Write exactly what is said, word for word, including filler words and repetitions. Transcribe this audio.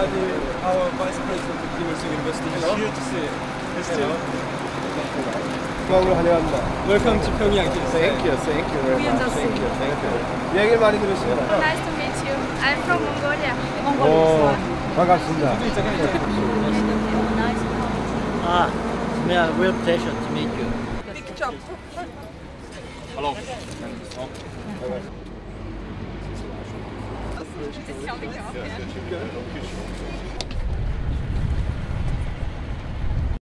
uh, the, our Vice President of the University. Hello. Here to see. Hello. Welcome to Pyongyang. Thank you, thank you very much. Thank you, thank you. 얘기 많이 들으시죠? Nice to meet you. I'm from Mongolia. 오, 반갑습니다. Ah, yeah, real pleasure to meet you. Picture. Hello. Ist ja auch nicht